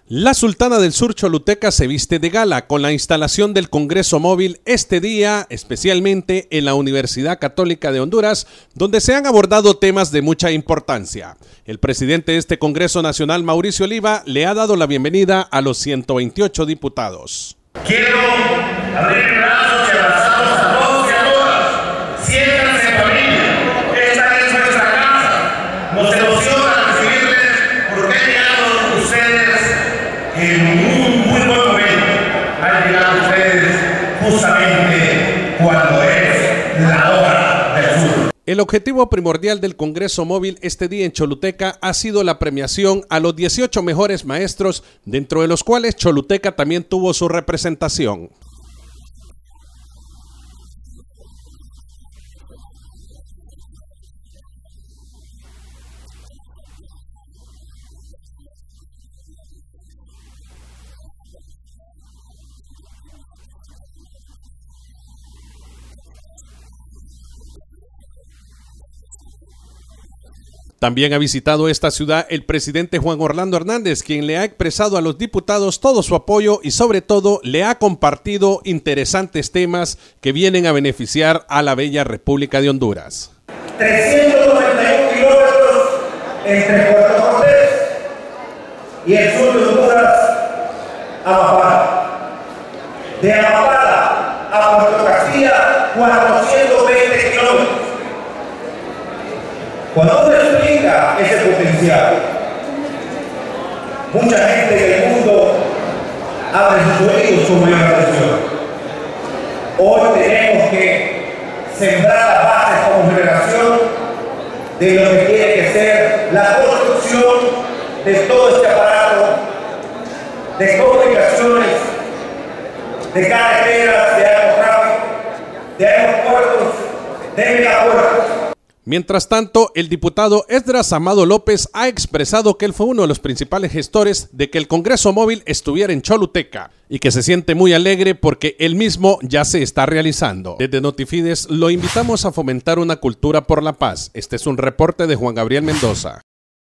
La Sultana del Sur choluteca se viste de gala con la instalación del Congreso Móvil este día, especialmente en la Universidad Católica de Honduras, donde se han abordado temas de mucha importancia. El presidente de este Congreso Nacional, Mauricio Oliva, le ha dado la bienvenida a los 128 diputados. Quiero abrir brazos y abrazarlos a todos y a todas. Siéntanse en familia. Esta es nuestra casa. Nos emociona recibirles porque han llegado ustedes en un muy buen momento. Han llegado ustedes justamente cuando es la hora del sur. El objetivo primordial del Congreso Móvil este día en Choluteca ha sido la premiación a los 18 mejores maestros, dentro de los cuales Choluteca también tuvo su representación. También ha visitado esta ciudad el presidente Juan Orlando Hernández, quien le ha expresado a los diputados todo su apoyo y sobre todo le ha compartido interesantes temas que vienen a beneficiar a la bella República de Honduras. 391 kilómetros entre Puerto Cortés y el sur de Honduras a Amapala. De Amapala a Puerto Castilla, 420 kilómetros. Cuando uno explica ese potencial, mucha gente del mundo abre sus oídos con mayor atención. Hoy tenemos que sembrar las bases como generación de lo que tiene que ser la construcción de todo este aparato de comunicaciones, de carreteras, de aerotráfico, de aeropuertos, de megapuertos. Mientras tanto, el diputado Esdras Amado López ha expresado que él fue uno de los principales gestores de que el Congreso Móvil estuviera en Choluteca y que se siente muy alegre porque él mismo ya se está realizando. Desde Notifides lo invitamos a fomentar una cultura por la paz. Este es un reporte de Juan Gabriel Mendoza.